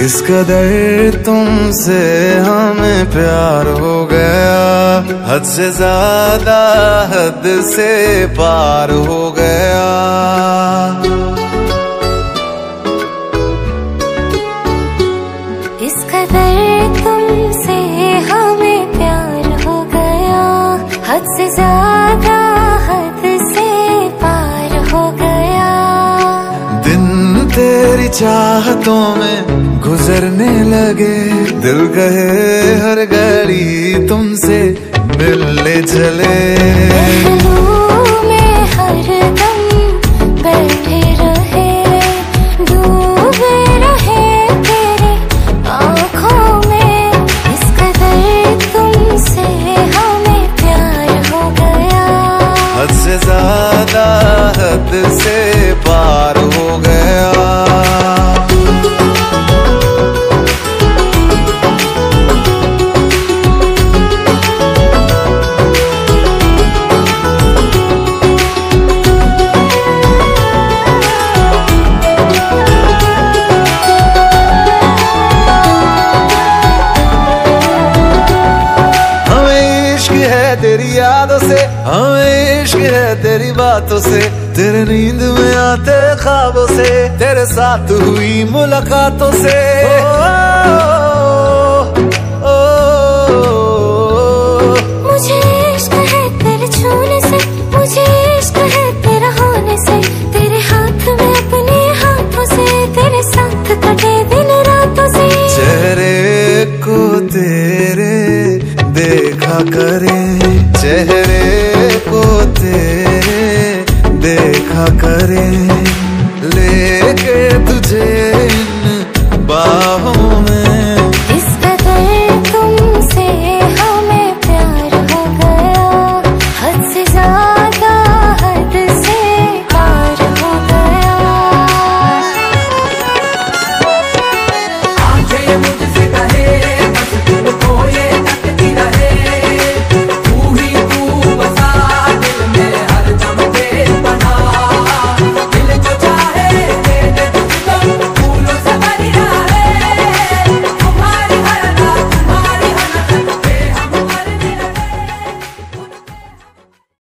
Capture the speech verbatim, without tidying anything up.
इस कदर तुमसे हमें प्यार हो गया, हद से ज्यादा हद से पार हो गया। इस कदर तुमसे हमें प्यार हो गया, हद से ज्यादा हद से पार हो गया। दिन तेरी चाहतों में गुजरने लगे, दिल कहे हर घड़ी तुमसे मिलने चले। पहलू में हर दम बैठे रहे, डूबे रहे तेरे आँखों में। इस कदर तुमसे हमें प्यार हो गया, हद से ज्यादा हद से पार हो गया। तेरी यादों से हमें इश्क है, तेरी बातों से, तेरे नींद में आते ख्वाबों से, तेरे साथ हुई मुलाकातों से। ओ, ओ, ओ, ओ, मुझे इश्क है तेरे छूने से, मुझे इश्क है तेरा होने से, तेरे हाथ में अपने हाथों से, तेरे साथ कटे दिन रातों से। चेहरे को तेरे देखा करे